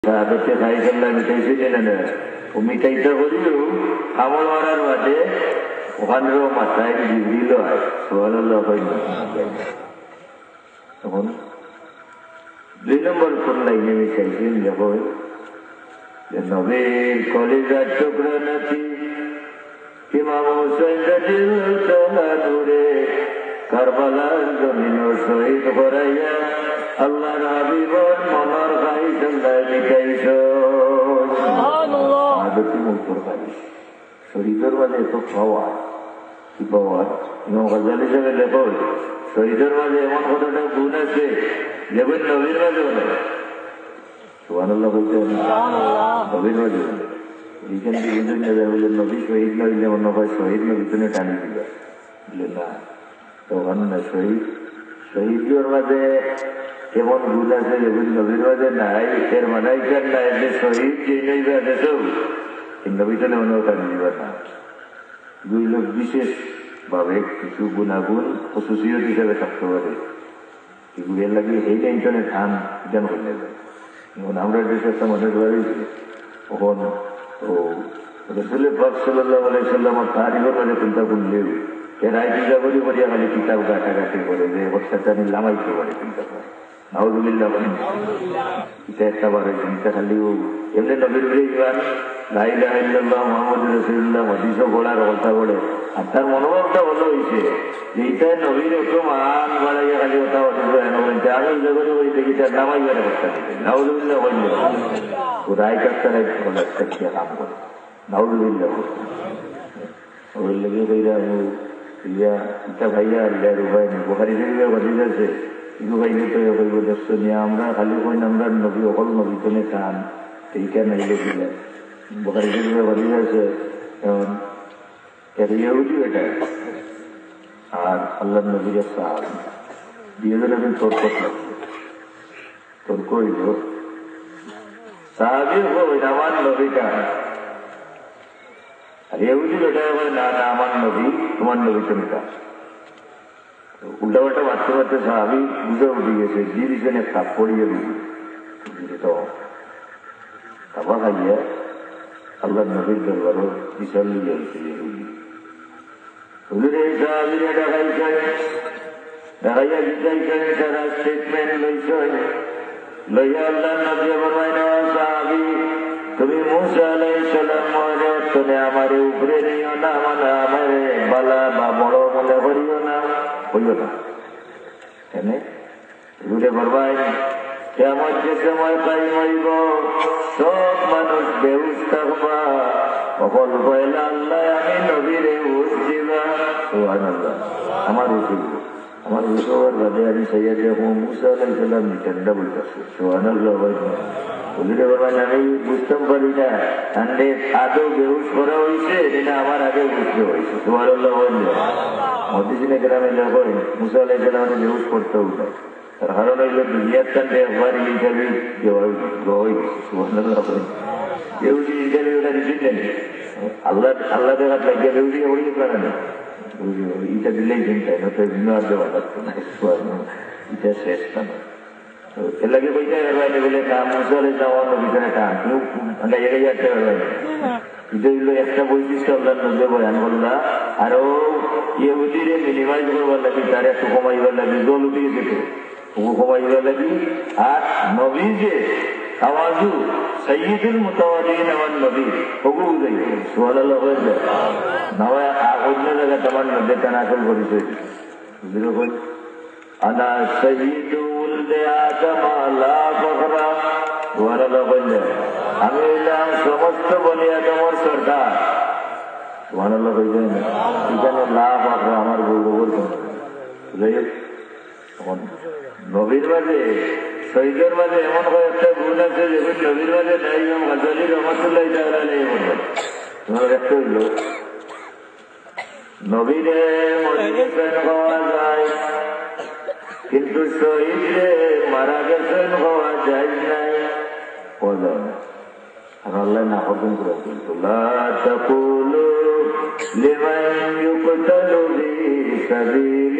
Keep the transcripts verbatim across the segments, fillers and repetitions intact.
সাহাবেতে খাই ফেললা মিঠাইছে না না ও মিঠাইটা করিও আমল মারার বাদে ওখানেও মাথায় জিবরিল হয় সুবহানাল্লাহ হয় না তখন দুই নম্বর কোন লাইনে মিঠাইছেন যখন যে নবীর কলিজার টুকরা নাতি ইমাম হুসাইন রাদিয়াল্লাহু তাআলা নূরে কারবালার জমিন শহীদ করাইয়া আল্লাহর হাবিবর মনার খাই সন্ধ্যায় মিটাইছ আদতি মুক্তর খাই শহীদের মাঝে এত পাওয়া কি পাওয়ার ইমাম গাজ্জালী সাহেব লেখক শহীদের মাঝে এমন কতটা গুণ আছে যেমন নবীর মাঝে বলে সুবহানাল্লাহ বলতে নবীর মাঝে এইখান থেকে বুঝুন না বলে নবী শহীদ না হইলে অন্য ভাই শহীদ না পিছনে টানি দিবে বলে না তখন না শহীদ শহীদের মাঝে এমন গুণ আছে যেমন নবীর মাঝে নাই এর মানাই কেন নাই যে শহীদ যে নইবে দেশ এই নবীতনে অন্য টানি দিবে না দুই লোক বিশেষ ভাবে কিছু গুণাগুণ খসুসিয়ত হিসাবে থাকতে পারে এগুলির লাগে এই টেনশনে ধান জ্ঞান হয়ে যায় এখন আমরা দেশে একটা মনে করেছি তখন ও রসুল পাক সাল্লাল্লাহু আলাইহি সাল্লাম তারিখের মাঝে চিন্তা করলেও এর আই চিন্তা করি করিয়া খালি কিতাব ঘাটাঘাটি করে যে অত্যাচারী লামাইতে পারে চিন্তা করে নাউযুবিল্লাহ বলেন এটা একটা বারে চিন্তা খালি এমনি নবীর ইমান লা ইলাহা ইল্লাল্লাহ মুহাম্মাদুর রাসূলুল্লাহ হাদিসও পড়ার কথা বলে আর তার মনোভাবটা ভালো হয়েছে যে এইটাই নবীর একটু মান বাড়াইয়া খালি কথা বলতে আমি জগতে বলি দেখি তার নামাই বাড়ে করতে নাউযুবিল্লাহ বলল ও রায় কাস্তার একটা কাম করে নাউযুবিল্লাহ ওই লেগে কইরা ইয়া ইটা ভাইয়া আল্লাহর উপায় নেই বুখারী শরীফে হাদিস আছে ইগো ভাইলে তো কইব দর্শন নিয়ে আমরা খালি কই আমরা নবী অকল নবী কোনে কান এইটা নাইলে দিলে বুখারী শরীফে হাদিস আছে যেমন এর ইহুদি এটা আর আল্লাহর নবীর সাহাবী দুইজনে আমি তর্ক লাগছে তর্ক হইল সাহাবী হই আমার নবীটা আর ইহুদি বেটা না না আমার নবী তোমার নবী তো নেতা উল্টা পাল্টা মারতে মারতে সাহাবি বুঝে উঠে গেছে দিয়ে দিচ্ছেন এক কাপ পড়িয়ে দিবি তো কাপা খাইয়া আল্লাহ নবীর দরবারও বিশাল লিয়ে গেছে ইহুদি হুজুর এই সাহাবিরা দেখাইছেন দেখাইয়া দিতেছেন তারা স্টেটমেন্ট লইছেন লইয়া আল্লাহ নবী ফরমায় না সাহাবি তুমি মুসা আলাইহিস সালাম মরে তুমি আমারে উপরে নিও না মানে আমারে বালা বা বড় মনে করিও না হইও না এনে ঘুরে বলবাই কেমন যে সময় কাই হইব সব মানুষ বেহুশ থাকবা সকল পয়লা আল্লাহ আমি নবীরে হুশ দিবা সুবহানাল্লাহ আমার হুশ আমার হুশ হওয়ার বাদে আমি সৈয়দ মুসা আলাইহিস সালাম নিচেন্ডা বলতেছি সুবহানাল্লাহ হুজুরে বলবেন আমি বুঝতাম পারি না আন্ডে আদৌ বেহুশ করা হয়েছে না আমার আগে বুঝতে হয়েছে সুবহানাল্লাহ মদিনা গ্রামে যখন মুসা আলাইহিস সালাম বেহুশ করতে উঠে তার কারণ হইল দুনিয়ার কাণ্ডে একবার ইন্টারভিউ সুবহানাল্লাহ বেহুশি ইন্টারভিউটা দিচ্ছেন আল্লাহ আল্লাহ দেখাত লাগিয়ে বেহুশি ওই করে না এটা দিলেই চিন্তায় নয়তো ভিন্ন আর দেওয়া লাগতো না এটা শেষ না এর লাগে বইটা বেরবাইনি বলে কাম মুসলে যাওয়ার ভিতরে টান কেউ জায়গায় একটা বেরবাইনি এটা হইলো একটা বৈশিষ্ট্য আল্লাহ নজর বয়ান করলা আরো ইহুদিরে মিনিমাইজ করবার লাগি তার একটু কমাইবার লাগি জল উঠিয়ে যেত ওকে কমাইবার লাগি আর নবী যে আওয়াজু সৈয়দুল মুতাওয়াদিন আমার নবী ওকে বুঝাই সুবহানাল্লাহ হয়ে যায় না অন্য জায়গায় তোমার নদী টানাচল করেছে বুঝলো আনা সৈয়দু আমি হইলাম সমস্ত বলি আদমের সরকার সুবহানাল্লাহ কইবেন এখানে লাভ আপনার আমার গৌরব নবীর মাঝে শহীদের মাঝে এমন কয়েকটা গুণ আছে যেমন নবীর মাঝে নাই ইমাম গাজ্জালী রহমাতুল্লাহ তাআলা আলাইহি বলবেন তোমার একটা হইল নবীরে মজলিসে পাওয়া যায় কিন্তু শহীদে মারা গেছেন হওয়া যায় নাই বলো আর আল্লাহ না হুকুম করে কিন্তু লা তাকুলু লিমান ইউকতালু ফি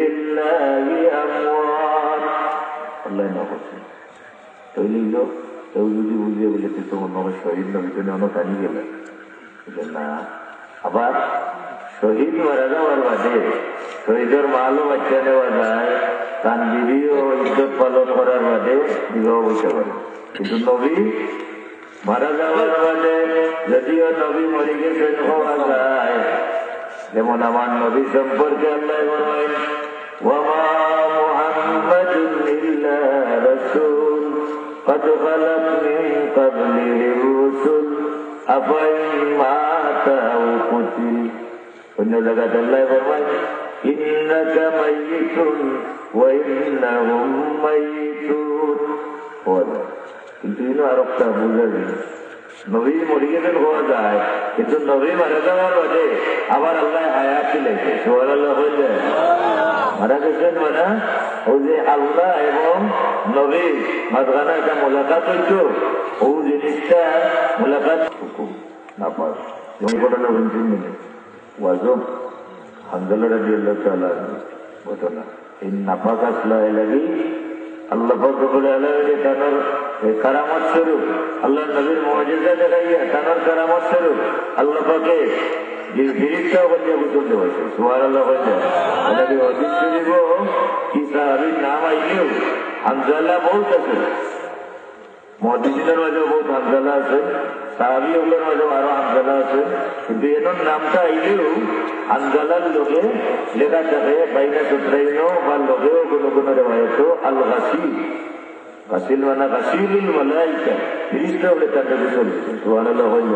সাবিলিল্লাহি আমওয়াত আল্লাহ না হুকুম তৈলিল কেউ যদি বুঝিয়ে বলে তুই তো অন্য শহীদ নবীজনে অন্য টানি গেলে না। আবার শহীদ মারা যাওয়ার বাদে শহীদের মালও বাচ্চা নেওয়া যায়, তার বিবিও ইজ্জত পালন করার বাদে বিবাহ বসতে পারে। কিন্তু নবী মারা যাওয়ার বাদে যদিও নবী মরে গেছেন হওয়া যায়, যেমন আমার নবী সম্পর্কে আল্লাহ বলেন ওয়ামা মুহাম্মাদুন ইল্লা রাসূল قد خلت من قبله الرسل أفإن مات أو قتل অন্য জায়গায় আল্লাহ ফরমায় ইন্নাকা মাইয়িতুন ওয়া ইন্নাহুম মাইয়িতুন। কিন্তু ইনো আরেকটা বুঝা যায়, নবী মরে গেলেন হওয়া যায়, কিন্তু নবী মারা যাওয়ার বাদে আবার আল্লাহ হায়াত দিলেছে। সুবহানাল্লাহ বললে মারা গেছেন মানে ও যে আল্লাহ এবং নবী মাঝখানে একটা মোলাকাত হইতো, ও জিনিসটা মোলাকাত হুকুম না পাস ঘটনা বলছেন ওয়াজব হামজাল্লাহ রাদিয়াল্লাহু তাআলা ঘটনা। এই নাপাক আসলা লাগি আল্লাহ বলে আল্লাহ তার কারামত স্বরূপ আল্লাহ নবীর মুজিজা দেখাইয়া তার কারামত স্বরূপ আল্লাহ পাকে যে ফিরিস্তাও বলিয়া গুজর দেওয়াছে। সুবহানাল্লাহ বলছে নবী হাদিস শরীফ কি সাহাবীর নাম আইলেও হামজাল্লাহ বহুত আছে, মুহাদ্দিসিনের মাঝেও বহুত হামজাল্লাহ আছে, সাহাবী ওগুলোর মাঝেও আরো হামজাল্লাহ আছে, কিন্তু এর নামটা আইলেও হামজাল্লাহর লোকে লেখা থাকে বাইনা সুত্রাইনো বা লোকেও কোনো কোনো রেওয়ায়ত আল গাসিল, গাসিল মানে গাসিলুল মালাইকা, ফিরিস্তা বলে তাকে গুজর দিচ্ছে। সুবহানাল্লাহ বলছে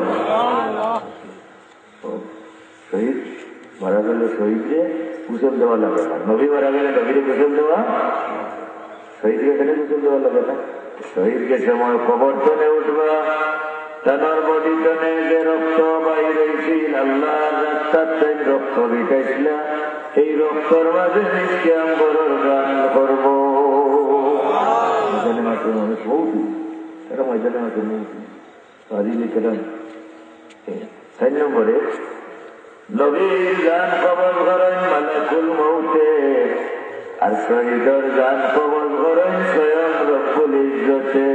শহীদ মারা গেলে শহীদকে গুসল দেওয়া লাগে না, নবী মারা গেলে নবীরে গুসল দেওয়া, শহীদকে এখানে গুসল দেওয়া লাগে না। শহীদকে সময় প্রবর্তনে উঠবা তার বডিতনে যে রক্ত বাইর হয়েছিল আল্লাহর রাস্তার থেকে রক্ত বিটাইছিল, এই রক্তর মাঝে নিশ্চয় বড় গান করবো। ময়দানে মাত্র মানুষ মৌতি, তারা ময়দানে মাত্র মৌতি হাজিলি কেন। চার নম্বরে নবীর গান কবল করেন মালাকুল মৌতে, আর শহীদের গান কবল করেন স্বয়ং রব্বুল ইজ্জতে।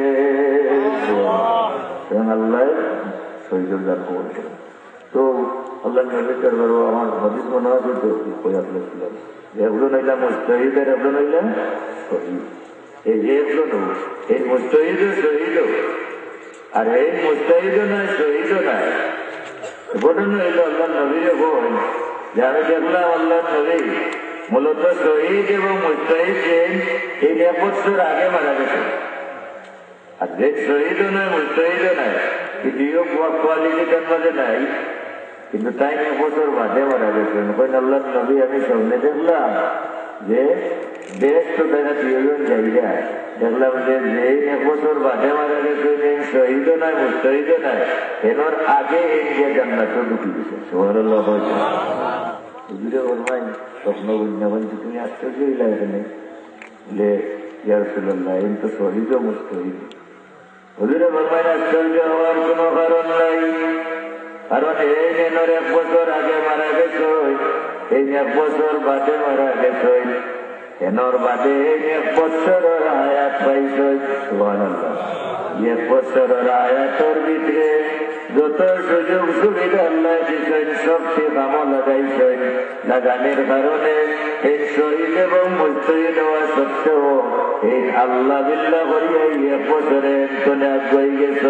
আল্লাহ শহীদের গান কবল করেন। তো আল্লাহ নবী করবো আমার হাদিস মনে আছে তো কই আপনার ছিলাম এগুলো নইলাম মুস্তাহিদের, এগুলো নইলাম শহীদ। এই যে এগুলো নয় এই মুস্তাহিদ শহীদ, আর এই মুস্তাহিদ নয় শহীদ নয়। ঘটনা হইল আল্লাহ নবীর বোন যে আমি দেখলাম আল্লাহ নবী মূলত শহীদ এবং মুস্তাহিদ এই এক বছর আগে মারা গেছে, আর যে শহীদও নয় মুস্তাহিদও নয়, দ্বিতীয় কোয়ালিটি তার মাঝে নাই, কিন্তু তাই এক বছর বাদে মারা গেছেন। আল্লাহ নবী আমি সামনে দেখলাম যে বেশ তো তারা দুজন জায়গা দেখলাম যে যেই এক বছর বাদে মারা গেছেন শহীদও নয় মুস্তাহিদও নয়, এর আগে ইন্ডিয়া জান্নাত ঢুকি গেছে। সুবহানাল্লাহ বলছে হুজুরে ফরমাই স্বপ্ন বুঝাবেন যে তুমি আশ্চর্য হইলা এখানে বলে ইয়া রাসূলুল্লাহ এই তো শহীদ ও মুস্তাহিদ। হুজুরে ফরমাই আশ্চর্য হওয়ার কোনো কারণ নাই, কারণ এই নেনর এক বছর আগে মারা গেছে, এই এক বছর বাদে মারা গেছে, এনর বাদে এক বছরের আয়াত পাইছে। সুবহানাল্লাহ এক বছরের আয়াতের ভিতরে যত সুযোগ সুবিধা আল্লাহ দিয়েছেন সবটি কামও লাগাইছেন, লাগানোর কারণে এই শহীদ এবং মুস্তাহিদ হওয়া সত্ত্বেও এই আল্লাহ বিল্লাহ করিয়া এক বছরে এন্তনে আগুয়াই গেছ।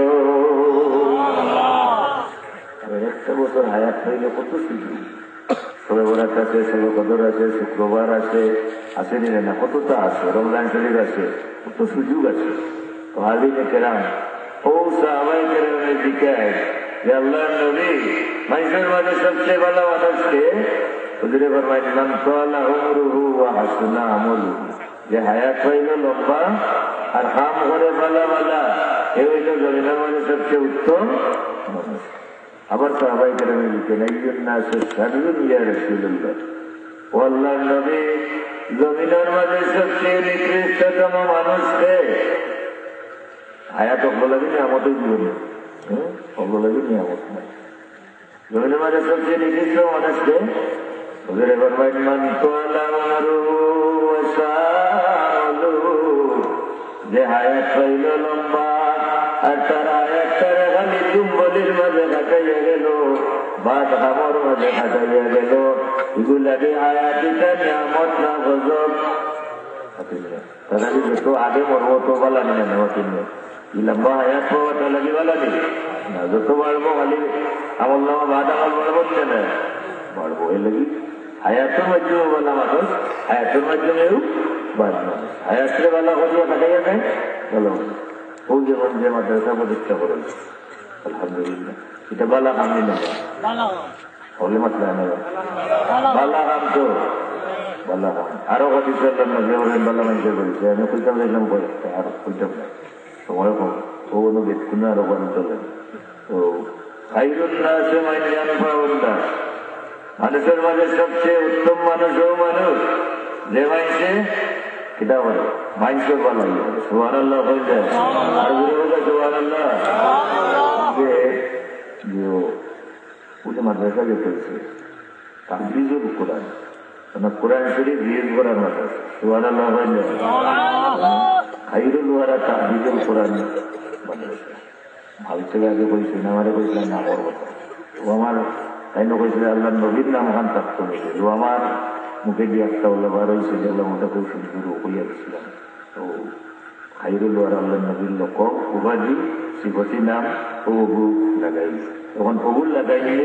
একটা বছর হায়াত পাইলে কত সুযোগ, সবে বরাত আছে, সবে কদর আছে, শুক্রবার আছে, আসেনি না কতটা আছে, রমজান শরীফ আছে, কত সুযোগ আছে। তো হাজিনে কেরাম ও সাহাবায়ে কেরামের জিজ্ঞাসা যে আল্লাহ নবী মানুষের মাঝে সবচেয়ে ভালো মানুষকে হুজুরে ফরমায় মান তালা উমরুহু ওয়া হাসুনা আমলুহু, যে হায়াত পাইল লম্বা আর হাম করে ভালা ভালা, এ হইল জমিনের মাঝে সবচেয়ে উত্তম মানুষ। আবার সাহাবায়ে কেরামে লিখেন আইয়ুন নাসি শাররুন ইয়া রাসূলুল্লাহ, ও আল্লাহর নবী জমিনের মাঝে সবচেয়ে নিকৃষ্টতম মানুষকে হায়াত অগ্র লাগে নিয়ামতের জীবনে, হ্যাঁ অগ্র লাগে নিয়ামত নাই। জমিনের মাঝে সবচেয়ে নিকৃষ্ট মানুষকে হুজুরে ফরমায় মান তালা উমরুহু ওয়া সাআলুহু, যে হায়াত পাইল লম্বা আর তার আয়াতটারে খালি চুম্বলির মাঝে কাটাইয়া গেল, বাদ হামর মাঝে কাটাইয়া গেল। এগুলাকে আয়াতিটা নিয়ামত না গজব। তারা যত আগে মরবো তো বলা নিয়ে নেওয়া কিনে লম্বা হায়াত পাওয়াটা লাগে বলা নেই না, যত বাড়বো খালি আমল নামা বাদ আমল বাড়বো না বাড়বো। এর লাগি হায়াতের মাধ্যমে বলা মানুষ, হায়াতের মাধ্যমেও বাদ মানুষ। হায়াতের বেলা করিয়া কাটাইয়া যায় ভালো ও যেমন যে মাদ্রাসা প্রতিষ্ঠা করেন আলহামদুলিল্লাহ, এটা বালা কামি না হলে মাত্রা নেবে বালা কাম তো বালা কাম। আরো কথা চললাম না যে ওরেন বালা মানুষের করেছে, আমি কইতাম দেখলাম কয়েকটা আর কইতাম না সময় কম ও কোনো ব্যক্তি আরো বান চলেন। তো খাইরুন না আছে মাইন পাওয়া মানুষের মাঝে সবচেয়ে উত্তম মানুষ ও মানুষ যে মাইনছে এটা বলে মাইনসের ভালো সুবহান আল্লাহ হয়ে যায়। আর বলে সুবহান আল্লাহ যে উঠে মাদ্রাসা যে করেছে তাহবিজুল কোরআন, কোরআন শরীফ রিয়েজ করার মাথা সুবহান আল্লাহ হয়ে যায়। খাইরুল ওয়ারা তাহবিজুল কোরআন মাদ্রাসা ভালো থেকে আগে কইছে না, আমারে কইছিলাম না আমার কথা ও আমার তাই না কইছিল আল্লাহ নবীর নাম খান থাকতো হয়েছে ও আমার মুখে দিয়ে একটা ওলা বার হয়েছে যেগুলো ওটা খুব সুন্দর কইয়া দিচ্ছিলাম। তো খাইরুল ওয়ার আল্লাহ নবীর লোক উপাধি শিবতী নাম প্রভু লাগাই, তখন প্রভুর লাগাই নিলে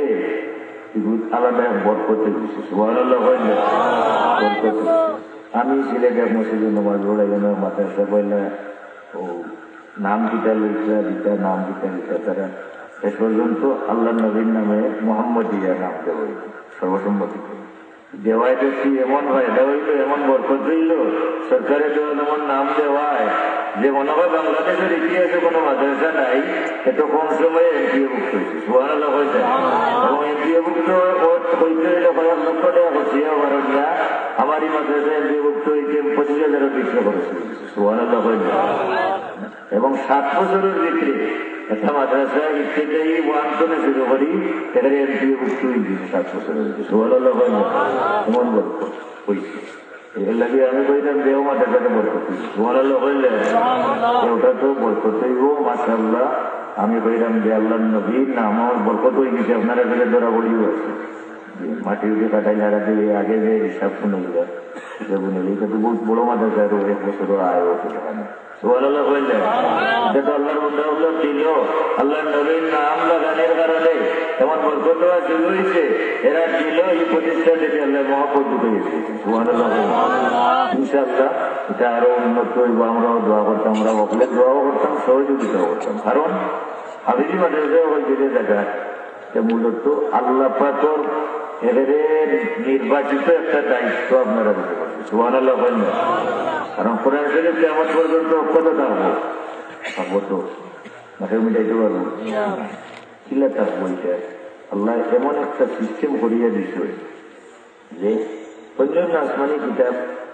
আলাদা বরকত দিচ্ছে সুবহান আল্লাহ হয় না বরকত। আমি সিলেটে মসজিদে নামাজ পড়াই যেন মাদ্রাসা পয়লা ও নাম দিতা লিখা দিতা নাম দিতা লিখা তারা শেষ পর্যন্ত আল্লাহ নবীর নামে মোহাম্মদ ইয়া নাম দেওয়া হইল সর্বসম্মতি দেওয়ায় দেখছি এমন ফায়দা হইল, এমন বরকত হইল সরকারের দেওয়া এমন নাম দেওয়ায় যে মনে হয় বাংলাদেশের ইতিহাসে কোনো মাদ্রাসা নাই এত কম সময়ে এমপিওভুক্ত হয়েছে সুবহান আল্লাহ হয়েছে। এবং এমপিওভুক্ত হইতে হইলে কয়েক লক্ষ টাকা করছে ভারতীয় আমার এই মাদ্রাসা এমপিওভুক্ত হইতে পঁচিশ হাজারের বিক্রি করেছে সুবহান আল্লাহ হয়েছে। এবং সাত বছরের বিক্রি একটা মাদ্রাসা ইত্যাদি ওয়ান করে শুরু করি এখানে এমপিওভুক্ত হয়ে দিয়েছে সাত বছরের সুবহান আল্লাহ হয়েছে। এমন বরকত হয়েছে এর লাগে আমি কইতাম দেহ মাদ্রাসাতে বরকত হয়েছে সুবহান আল্লাহ হইলে ওটা তো বরকত হইব মাশাআল্লাহ। আমি কইতাম যে আল্লাহ নবীর নাম আমার বরকত হয়ে গেছে, আপনারা এখানে ধরা পড়িও আছে মাটি উঠে কাটাই হারা দিয়ে আগে যে হিসাব শুনে বুঝলে এটা তো বহুত বড় মাদ্রাসা এক বছর আয় হচ্ছে সেখানে সুবহান আল্লাহ হইলে এটা তো আল্লাহর বন্ধা উল্লাহ দিল আল্লাহ নবীর নাম লাগানোর কারণে এমন বরকত শুরু হয়েছে। এরা দিল এই প্রতিষ্ঠান থেকে আল্লাহ মহাপদ ঢুকে গেছে সুবহান আল্লাহ। ইনশাআল্লাহ এটা আরো উন্নত হইব, আমরাও দোয়া করতাম, আমরা অকলে দোয়াও করতাম, সহযোগিতাও করতাম। কারণ হাবিজি মাদ্রাসা হয়েছে যে জায়গা মূলত আল্লাহ পাকের এদের নির্বাচিত একটা দায়িত্ব আপনারা দিতে পারবেন সুবহান আল্লাহ হয় না। কারণ কোরআন শরীফ কিয়ামত পর্যন্ত কত থাকবো থাকবো তো মাঠে মিটাইতে পারবো কিলা থাকবো। এটা আল্লাহ এমন একটা সিস্টেম করিয়া দিচ্ছে যে অন্যান্য আসমানি কিতাব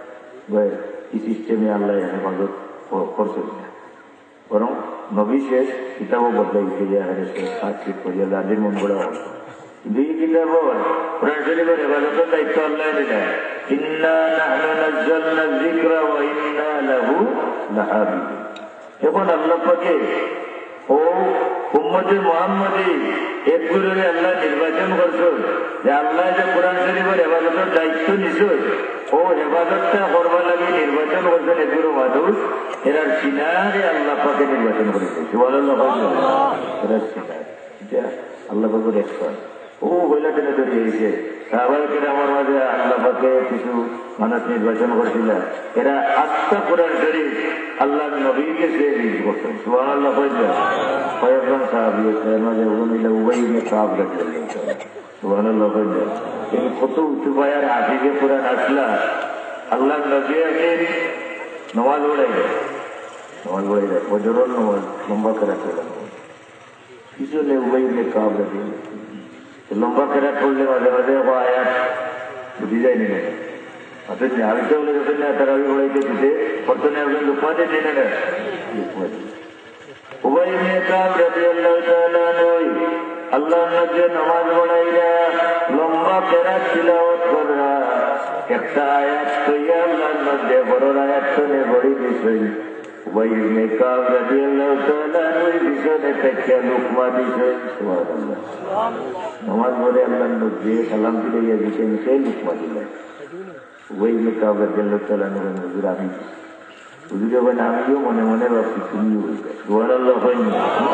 এই সিস্টেমে আল্লাহ হেফাজত করছেন না, বরং নবী শেষ কিতাবও বদলাইছে যে সাতশিট করিয়া লাদির মন গড়া হল দুই কিতাব কোরআন শরীফের হেফাজতের দায়িত্ব আল্লাহ দিলেন ইন্না নাহনু নাজ্জালনা যিকরা ওয়া ইন্না লাহু লাহাফিজুন। এখন আল্লাহ পাকে ও উম্মতে মুহাম্মদী একগুলোরে আল্লাহ নির্বাচন করছেন যে আল্লাহ যে কোরআন শরীফের হেফাজতের দায়িত্ব নিছেন ও হেফাজতটা করবার লাগে নির্বাচন করছেন এগুলো মানুষ এরা সিনারে আল্লাহ পাকে নির্বাচন করেছে সুবহানাল্লাহ এরা সিনার এটা আল্লাহ পাকের একশন ও বইলা টেনে ধরিয়েছে সাহাবায়ে আমার মাঝে আল্লাহ পাকে কিছু মানুষ নির্বাচন করছিল এরা আস্থা কোরআন শরীফ আল্লাহ নবীকে সে রিজ করতেন সুবহানাল্লাহ কয়েকজন সাহাবী এর মাঝে উমিলা উবাই ইবনে কাব রাদিয়াল্লাহু তাআলা সুবহানাল্লাহ এই কত উচ্চবায়ার হাফিজে কোরআন আসলা আল্লাহ নবী আছেন নমাজ পড়াই নমাজ পড়াই ফজরের নমাজ লম্বা করে পড়লেন কিছু নেই উবাই ইবনে কাব রাদিয়াল্লাহু লম্বা করে পড়লে মাঝে মাঝে ও আয়াত বুঝি যায়নি না অথচ আমি তো বলে গেছেন না তারা ওই পড়াইতে দিতে প্রথমে একজন লুকমাতে দিনে না লুকমাতে উবাই ইবনে কাব রাদিয়াল্লাহু তাআলা নয় আল্লাহ নবী নামাজ পড়াইরা লম্বা কেরাত তিলাওয়াত করা একটা আয়াত কইয়া আল্লাহ নবী বড় আয়াত শুনে বড়ি দিছেন উবাই ইবনে কাব রাদিয়াল্লাহু তাআলা আনহুর পিছনে থেকে লুকমা দিছে সুবহানাল্লাহ। নামাজ পড়ে আল্লাহর নবী সালাম ফিরাইয়া দিতেন, সেই লুকমা দিলেন। উবাই ইবনে কাব রাদিয়াল্লাহু তাআলা আনহু হুজুর আমি হুজুরে বলেন আমিও মনে মনে ভাবছি তুমিও হইবে। সুবহানাল্লাহ হয়নি।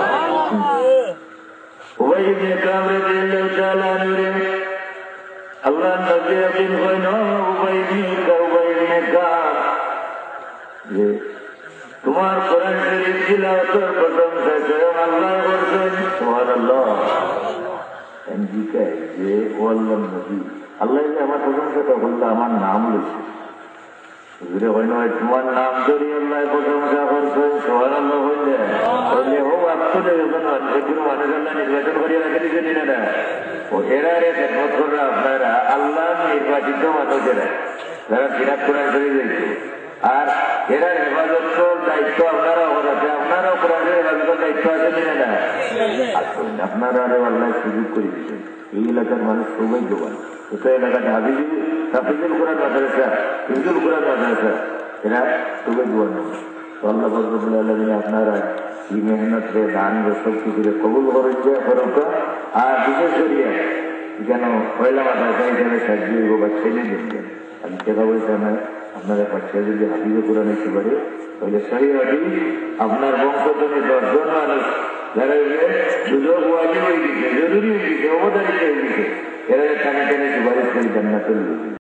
উবাই ইবনে কাব রাদিয়াল্লাহু তাআলা আনহু আল্লাহ নবী একদিন কইল, উবাই ইবনে কাব উবাই ইবনে কাব যে তোমার কোরআন শরীফ তিলাওয়াতের প্রশংসা স্বয়ং আল্লাহ করছেন। সুবহানাল্লাহ। জিজ্ঞাসা যে ও আল্লাহর নবী, আল্লাহ যে আমার প্রশংসাটা করলে আমার নাম লইছে। হুজুরে হয় নয় তোমার নাম ধরি আল্লাহ প্রশংসা করছেন। সুবহানাল্লাহ হইলে বললে ও আসলে কোনো মানুষ আল্লাহ নির্বাচন করিয়া রাখে দিচ্ছেন না। ও এরা রে খেদমত কররা আপনারা আল্লাহ নির্বাচিত মানুষেরা যারা বিরাট কোরআন শরীফ হয়েছে, আর এরা হেফাজতের দায়িত্ব আপনারা আছে, আপনারাও কোরআনের হেফাজতের দায়িত্ব আছে কিনা না? আসুন আপনারা আল্লাহ সুযোগ করে দিচ্ছেন। এই এলাকার মানুষ সবাই জোগান, ওটা এলাকাতে হাফিজ হাফিজুল কোরআন মাদ্রাসা, হিফজুল কোরআন মাদ্রাসা, এরা সবাই জোয়ান। তো আল্লাহ ফজলুল আলমী আপনারা এই মেহনতরে দান সব কিছুকে কবুল করেন যে করোকা। আর বিশেষ করিয়া যেন পয়লা মাদ্রাসা হিসাবে সাজিয়ে বা ছেলে দিচ্ছেন। আমি টাকা পয়সা নয়, আপনারা বাচ্চা যদি হাফিজে কোরআন এসে পারে তাহলে সেই হাফিজ আপনার বংশধনী দশজন মানুষ যারা সুযোগ ওয়াজিব হয়ে গেছে, জরুরি হয়ে গেছে, অবদারিত হয়ে গেছে, এরা টানে টানে সুপারিশ করে জান্নাতুল